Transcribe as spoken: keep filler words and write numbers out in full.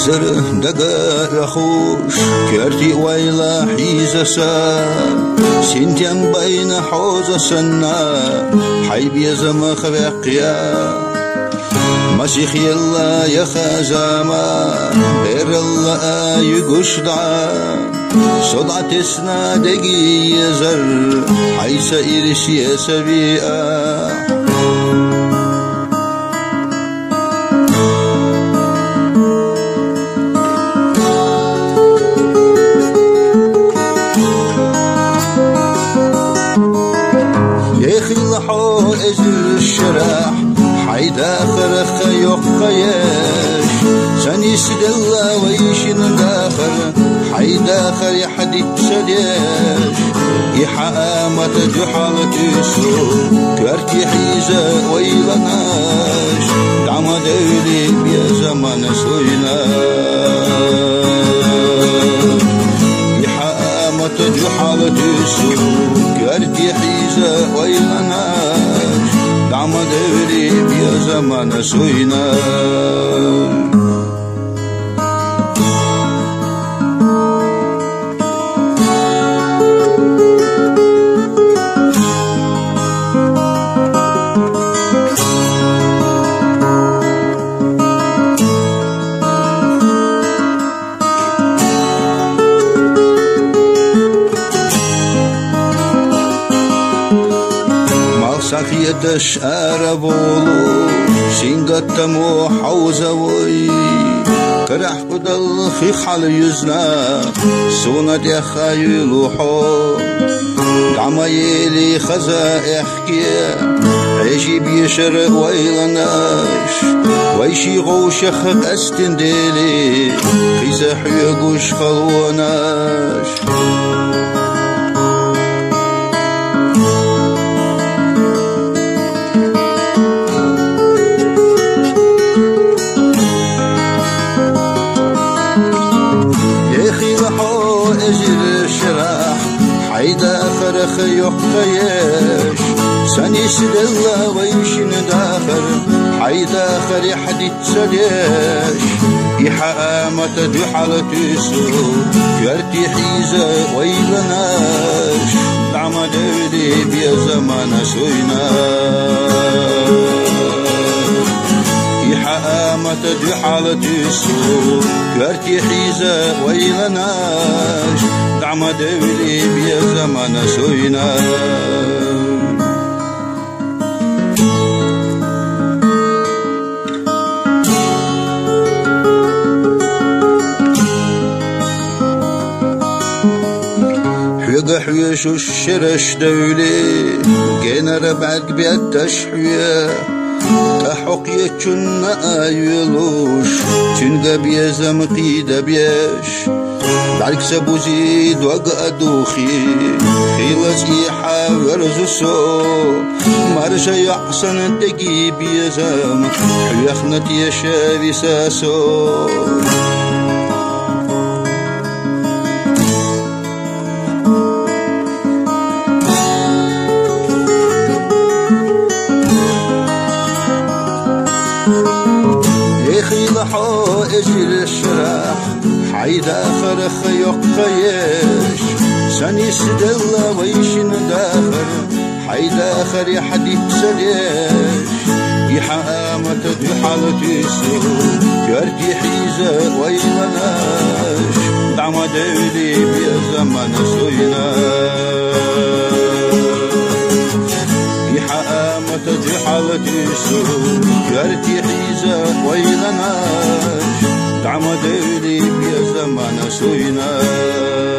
يزر دقا أخوش كرتي ويلا حيزسا سنتين بين حوز سنة حيب يزم خبقيا مسيح يلا يا خزامة بير الله يقشدع صدع تسنا دقي يزر حيس إرسي سبيئة يخلحو أزر الشرح حيدا خرخ يقياش سني سدلا ويشن داخل حيدا خر يحدي بسديش يحامة جحالة يسو كارتي حيزة ويلناش دعم دولي بيا زمان سوينا يحامة جحالة يسو كارتي حيزة ويلناش دعم دولي بيا زمان سوينا ساقيتش أربولو سينغتمو حوزوي كرح بدل في حال يزنا سونا دي خايلو حو دعمايلي خزا احكي عيشي بيشر ويلناش ويشي غوشخ استنديلي خيزا حيقوش خلوناش أجر الشراح حيدا خرخ يقياش سني سدلا ويشن داخر حيدا خري حديد سديش يحامة جحالة يسو كارتي حيزة ويلناش دعم دولي بيا زمان سوينا يحامة جحالة يسو كارتي حيزة ويلناش دعم دولي بيا زمان سوينا حيق حيش الشرش دولي جينا ربعك بيت تشحيه تحق يتشن آيلوش تنقى بيزم قيدة بيش بعلك سبو زيد وقع دوخي خيلز إيحا ورزسو مرشا يحسن تقي بيزم حيخنت يشا بساسو يخلحو أجر الشراح حيدا خرخ يقياش سني سدلا ويشن داخر حيدا خر يحدي بسديش يحامة جحالة يسو كارتي حيزة ويلناش دعم دولي بيا زمان سوينا يحامة جحالة يسو كارتي حيزة ويلناش دعم دولي بيا زمان سوينا